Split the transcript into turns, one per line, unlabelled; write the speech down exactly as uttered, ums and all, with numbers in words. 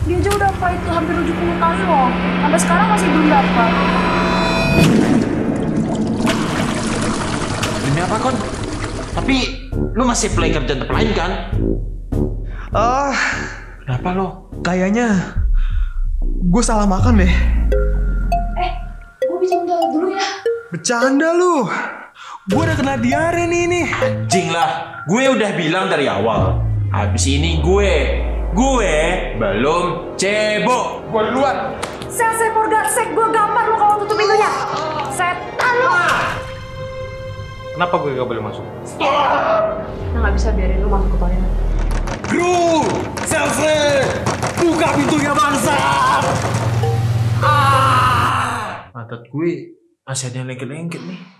Dia aja udah fight tuh hampir tujuh puluh kali loh. Sampai sekarang masih belum dapat.
Demi apa, Kon? Tapi lu masih play kerjaan tempat lain kan?
Ah,
Kenapa lo?
kayaknya gue salah makan deh.
Eh, gue pinjam dulu ya.
Bercanda lu. Gue udah kena diare nih nih.
Anjing lah, gue udah bilang dari awal. Habis ini gue, gue belum cebok. Gue duluan.
Sel, sel, forgarsek, gue gampar lu kalau tutup pintunya. Setan lu.
Kenapa gue gak boleh masuk?
Nah, nggak bisa biarin lu masuk ke toilet.
Kru, Selfie, buka pintunya bangsa.
Pantat gue masih ada yang lengket-lengket nih.